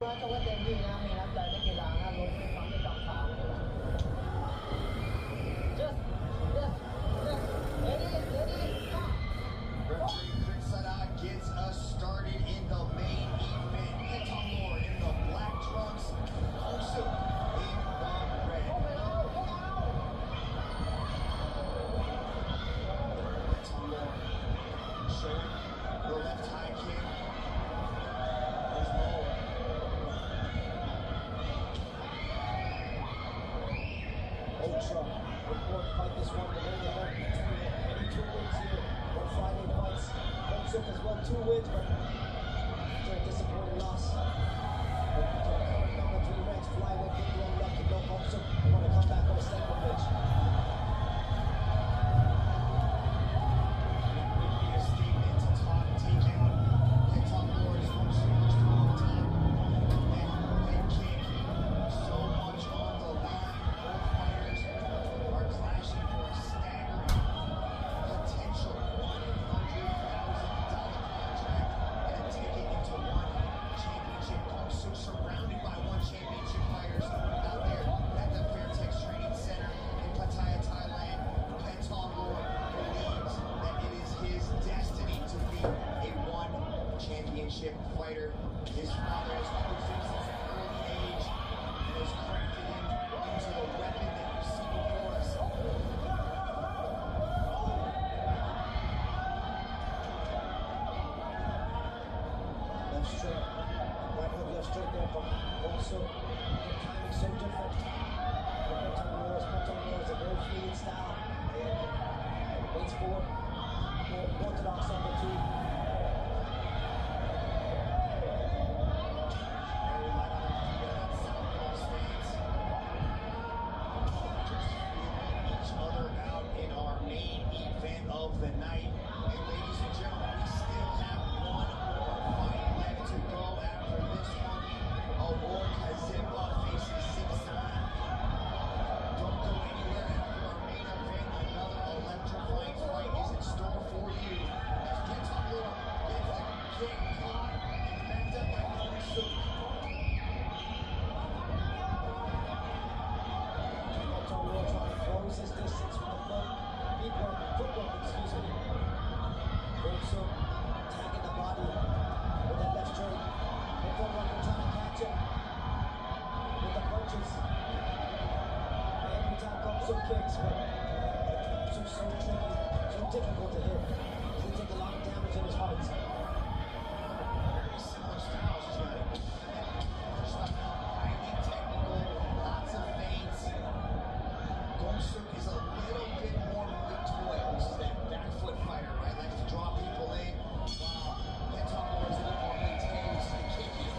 ชกกันเต็มที่นะมีน้ำใจนักกีฬานะล้มไม่ฟังไม่กลับทางเลยนะ just ready Referee Chris Sada gets us started in the main event. Petongor in the black trunks, Kongsu in the red. Petongor showing the left high kick. There's low. Ultra report fight this one to main event. Any 2 wins here on Friday fights. Kongsu has won 2 wins, but after a disappointing loss. But to the current number 3 ranked flyweight, big one lucky. No Kongsu want to come back on a second pitch. A statement to Todd taking Petongor's first long time. And they kick so much on the line. Both fighters are clashing for a staggering potential $100,000 contract and a ticket into one championship. Kongsu surrounded by one championship fighters out there at the Fairtex Training Center in Pattaya, Thailand. Petongor believes that it is his destiny to be a one championship fighter. His father has coached him since an early age and has crafted him into the weapon that you see before us. Left straight, right hook, left straight there from Kongsu. The timing so different. Petongor is a very fluid style. Waits for orthodox number 2. Very light on their feet in that southpaw stance. Just feeling each other out in our main event of the night. And ladies and gentlemen, we still have one more fight left to go after this one. Award Kazimba faces Sibsan. Don't go anywhere after our main event. Another electrifying fight is in store for you. As Petongor gets the kick caught and backed up by Kongsu. Petongor trying to close his distance with the footwork, excuse me. Kongsu tagging the body with that left straight. Petongor trying to catch him with the punches. Every time Kongsu kicks, but Kongsu's so tricky, so difficult to hit. He'll take a lot of damage in his fights. Very similar styles, Chad. First up now, highly technical, lots of feints. Kongsu is a little bit more quick toils. That back foot fighter, right? Likes to draw people in. Wow. Petongor is a little more maintains the kicking.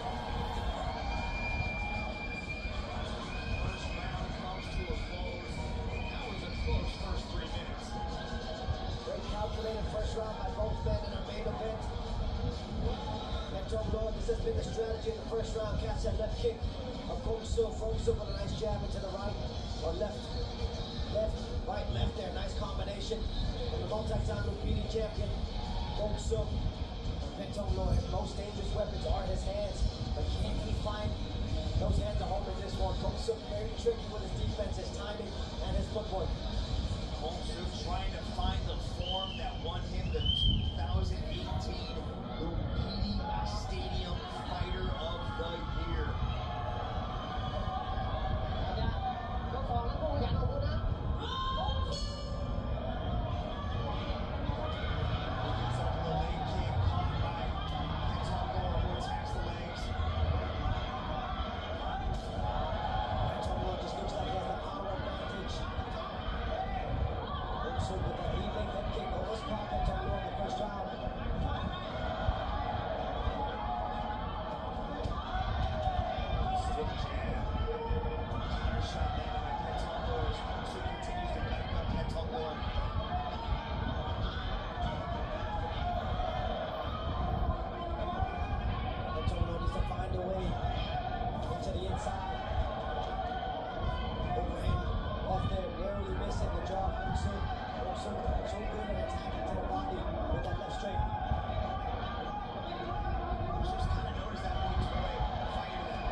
First round comes to a close. That was a close first 3 minutes. Very calculated first round by both men in our main event. Petongor, this has been the strategy in the first round. Catch that left kick of Kongsu. Kongsu with a nice jab into the right or left, right, left there. Nice combination. And the multi-time Lumpini champion, Kongsu. Petongor, his most dangerous weapons are his hands, but can he find those hands to hold in this one? Kongsu very tricky with his defense, his timing, and his footwork. Kongsu trying to find the form that won him the 2018 Lumpini Stadium Fighter of the Year. Opens up the leg kick, caught by Petongor, who attacks the legs. Petongor just looks like he has the power advantage. Kongsu with that leaping head kick almost caught Petongor in the first round. Stiff jab. Counter shot landed by Petongor as Kongsu continues to back up Petongor. Petongor needs to find a way into the inside. Overhand off there, barely missing the jaw. Kongsu so good at attacking to the body with that left straight. Kongsu's kind of known as that weak toy fighter that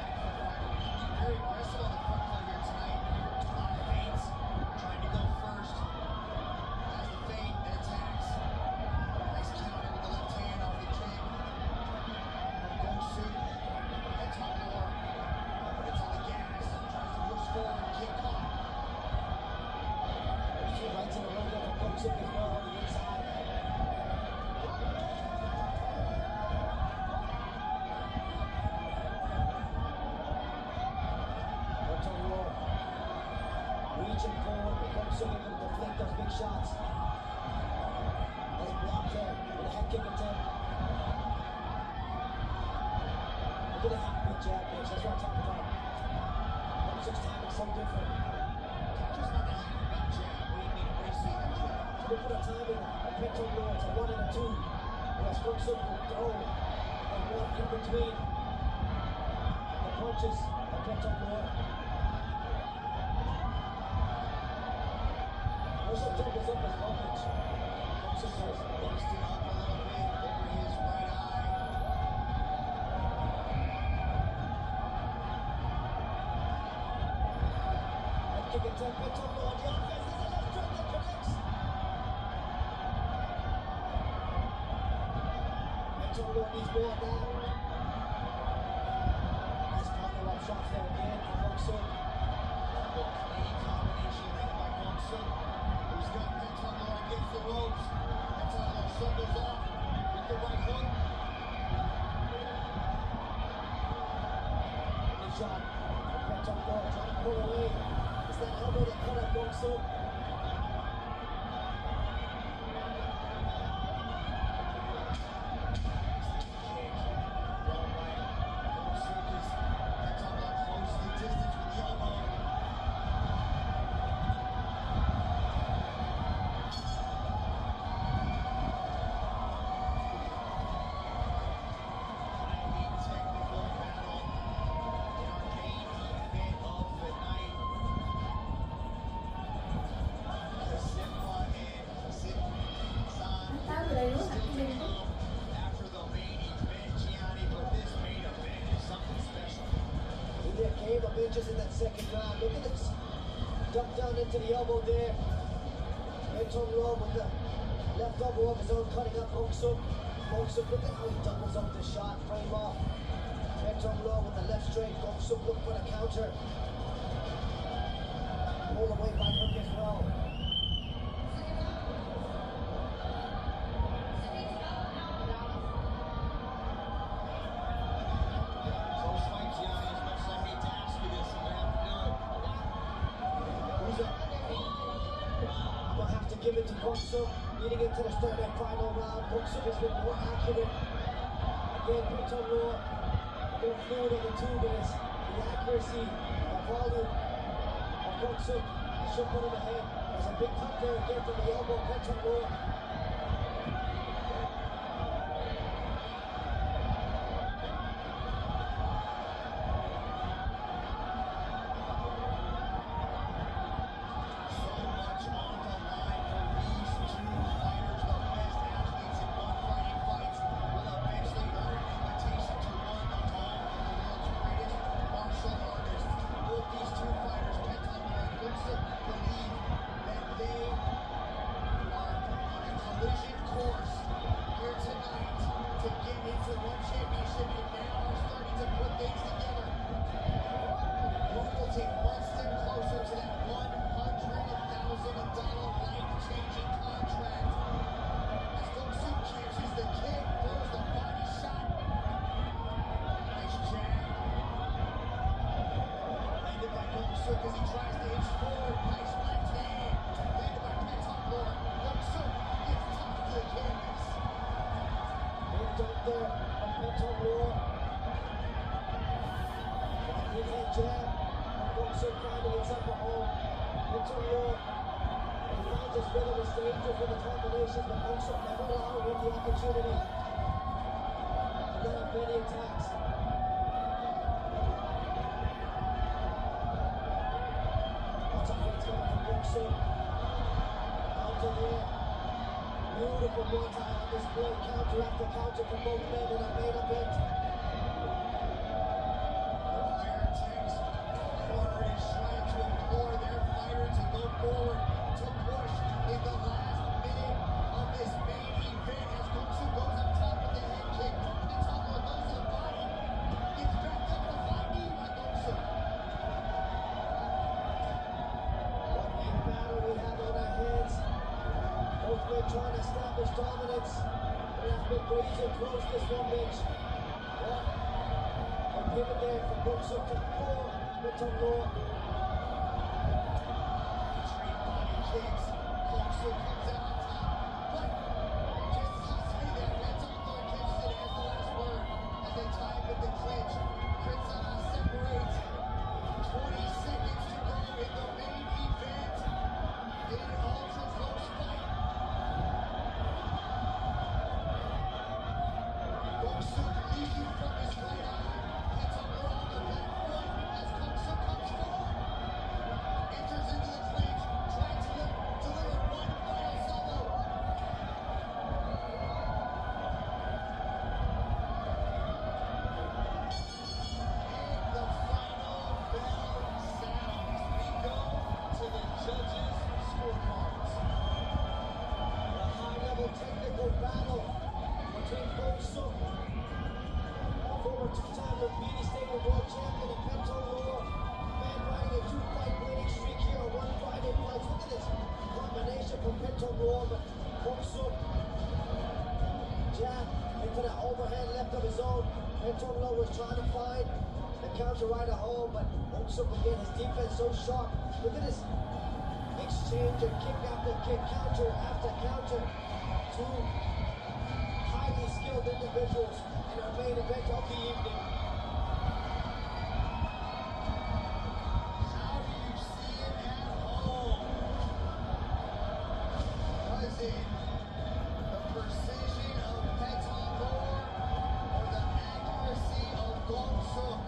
Suk able to deflect those big shots. Nice block there with a head kick attempt. Look at the half-beat jab, Mitch. That's what I'm talking about. Hong Suk's timing so different. Just not a half-beat jab. What do you mean? What do you see in that jab? So they put a timing on a Petong Loa. It's a 1 and a 2. Whereas Hong Suk will throw a 1 in between the punches of Petong Loa. Also doubles up his luggage. Hong Suk does. Busted up a little bit over his right eye. Head kick attempt. Petong Loa on the offense. There's a left straight that connects. Petong Loa needs more now. Nice follow-up shots there again from Hong Suk. Double clean combination led by Hong Suk, who's got Petong Loa against the ropes. Petong Loa shoulders off with the right hook. Good shot from Petong Loa trying to pull away. It's that elbow that cut up Hong Suk. Kick thrown by Hong Suk as Petong Loa closes the distance with the elbow. Highly technical battle in our main event of the night. Kasimba and Sinzan still to come after the main event, Gianni, but this main event is something special. There came of inches in that second round. Look at this. Duck down into the elbow there. Petong Loa with the left elbow of his own cutting up Hong Suk. Hong Suk, look at how he doubles up the shot, frame off. Petong Loa with the left straight. Hong Suk look for the counter. Pull away by hook as well. Close fight, Gianni, as much as I hate to ask you this, I'm gonna have to do it. Who's up? I'm gonna have to give it to Hong Suk. Leading into the third and final round, Hong Suk has been more accurate. Again, Petong Loa more fluid on the two, but it's the accuracy, the volume of Hong Suk should put him ahead. There's a big cut there again from the elbow, Petong Loa. So much on the line for these two fighters, the best athletes in one fighting fights, will eventually earn an invitation to one of the world's greatest martial artists. Both these two fighters, Petong Loa and Hong Suk, believe that they are on a collision course here tonight to get into one championship and now are starting to put things together. Who will take one step closer to that $100,000 life-changing contract? As Hong Suk catches the kick, throws the body shot. Nice jab. Landed by Hong Suk as he tries to inch forward. Nice left hand. Landed by Petong Loa. Hong Suk gets tossed to the canvas. Big dump there from Petong Loa. Big head jab. Hong Suk finding himself a home. Petong Loa, he finds his rhythm, his danger for the combinations, but Hong Suk never allowing him the opportunity to let up many attacks. Lots of points coming from Hong Suk. Counter there. Beautiful Muay Thai on display. Counter after counter from both men in a main event. The Fire Techs corner is trying to implore their fighter to go forward, to push in the last minute of this main event as Hong Suk goes up top with the head kick. Petong Loa goes to the body, gets backed up with a flying knee by Hong Suk. What a battle we have on our hands. Both men trying to establish dominance. We have been breezing close this one, Mitch. What a pivot there from Hong Suk to poor Petong Loa. Straight body seconds. Kong Soo comes out on top. But just as you say that, Phantom Lord catches it as the last word as they tie up in the clinch. Kritsaw separates. 20 seconds to go in the main event. In an ultra close fight. Kong Soo leaking from his right eye. Phantom Lord on the back foot as Kong Soo comes forward. Enters into the clinch, trying to deliver one final solo. And the final bell sounds. We go to the judges' scorecards. A high-level technical battle between Kong Soo, former two-time Lumpini Stadium World Champion, and Phantom Lord, man riding a two-fight winning streak here on one Friday fights. Look at this combination from Phantom Lord, but Kong Soo jab into that overhand left of his own. Phantom Lord was trying to find the counter right at home, but Kong Soo again, his defense so sharp. Look at this exchange of kick after kick, counter after counter. Two highly skilled individuals in our main event of the evening. How do you see it at home? Was it the precision of Phantom Lord or the accuracy of Kong Soo?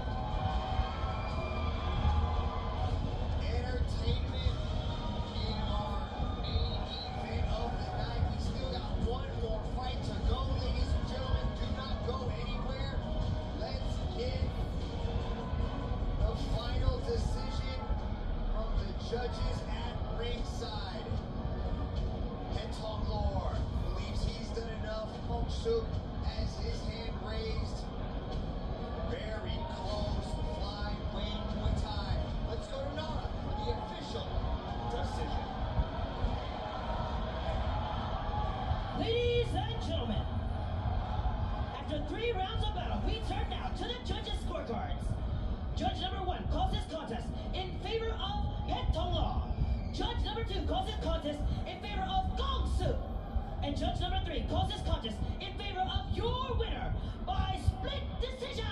Entertainment in our main event of the night. We still got one more fight to go, ladies and gentlemen. Do not go anywhere. Let's get the final decision from the judges at ringside. Phantom Lord believes he's done enough. Kong Soo has his hand raised. Very close flyweight Muay Thai. Let's go to Nara for the official decision. Ladies and gentlemen, after 3 rounds of battle, we turn now to the judges' scorecards. Judge number 1 calls this contest in favor of Phantom Lord. Judge number 2 calls this contest in favor of Kong Soo. And judge number 3 calls this contest in favor of your winner by split decision.